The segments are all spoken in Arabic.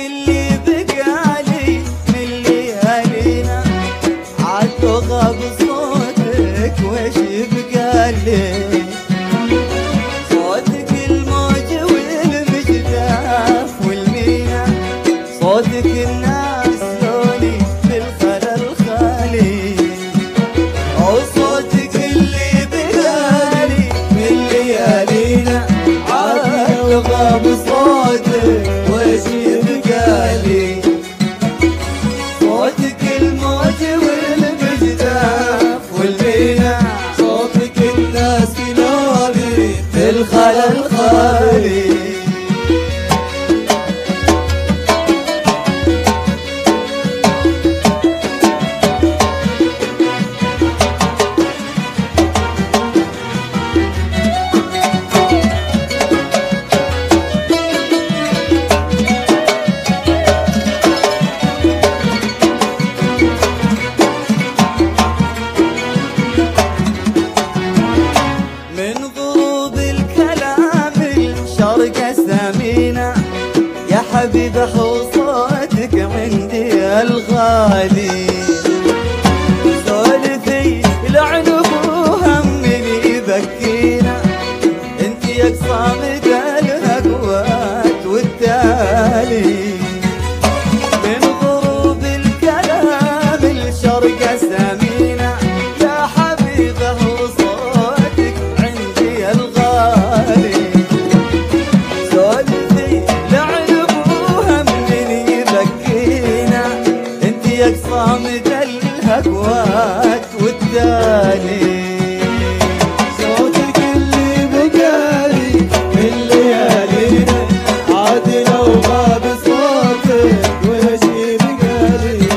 اللي بقالي من ليالينا عاد لو غاب صوتك وش بقالي صوتك الموج والمجداف والمينا صوتك الناس لوني في الخلا الخالي او صوتك اللي بقالي من ليالينا عاد لو غاب صوتك وش بقالي صوتك الموج والمجداف والمينا صوتك الناس كلابي في الخلا الخالي يا حبيب صوتك عندي الغالي سولفي العنب وهمني يبكينا انت يقصى مدى الهقوات والتالي من غروب الكلام الشرق سمينا يا حبيبه صوتك عندي الغالي سولفي يقصى مدى الهقوات والتالي صوتك اللي بقالي من ليالينا عاد لو غاب صوتك وش بقالي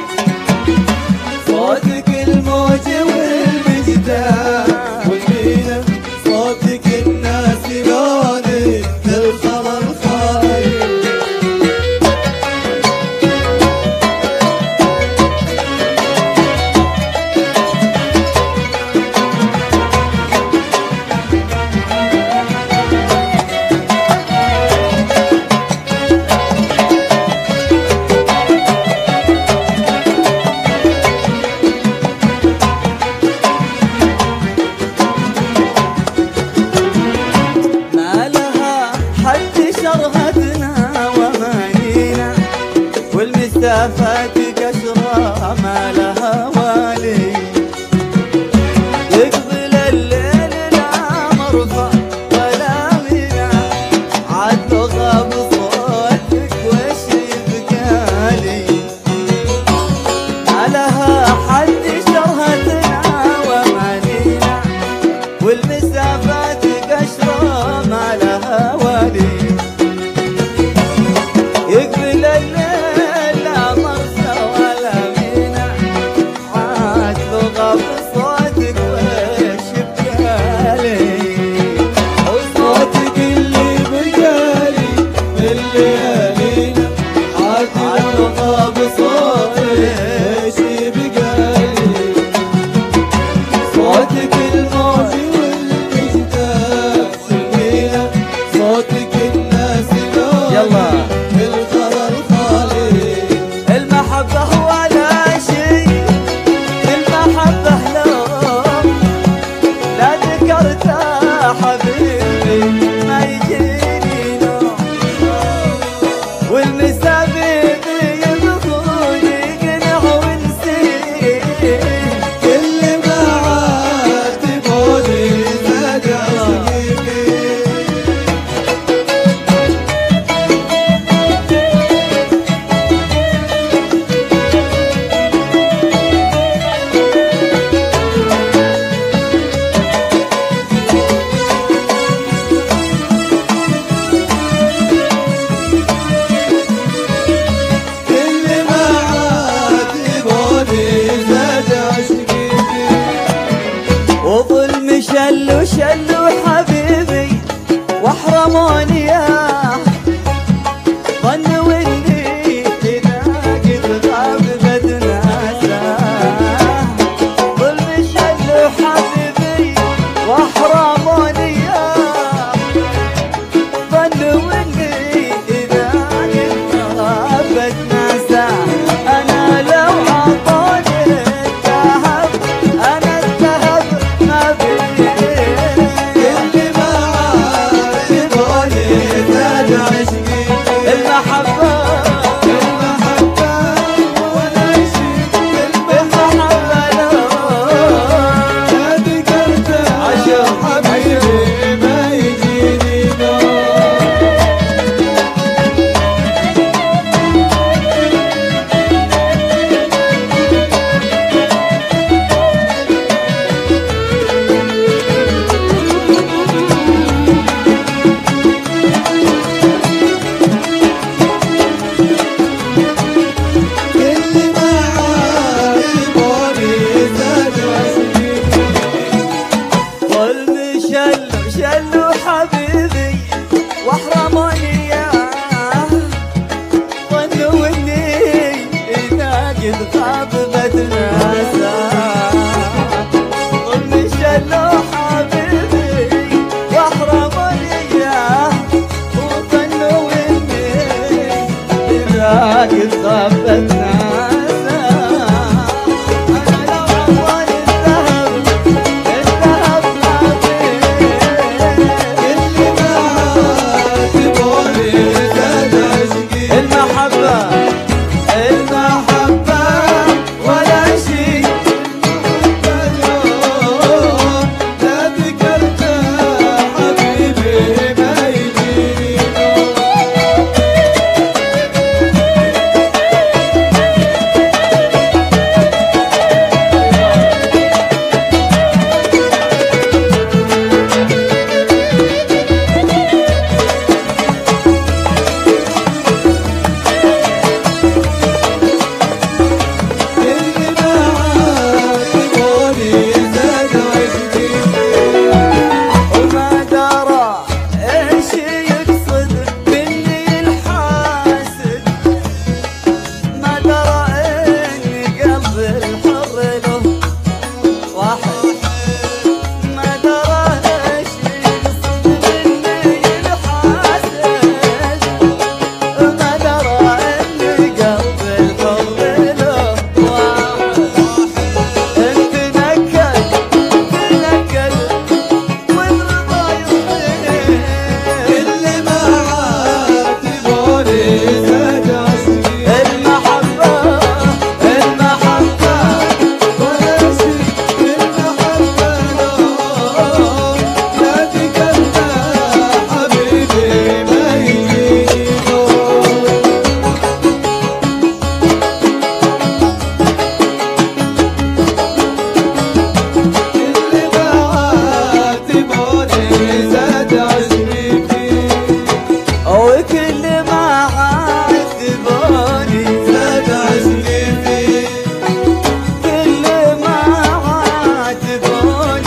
صوتك الموج والمجداف والمينا صوتك الناس لوني في الخلا الخالي شرهتنا ومانينا والمسافات قشرة ما لها والي يقبل الليل لا مرفع ولا منا عاد لو غاب صوتك وش يبقالي ما لها حد شرهتنا ومانينا والمسافات قشرة ما لها والي يقبل الليل لا مرسى قد خاطبت ناسا ظلم شلو حبيبي واحرمني اياه وظنوا اني اذا قد خاطبت ناسا.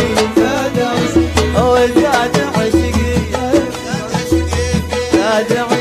زاد عشقي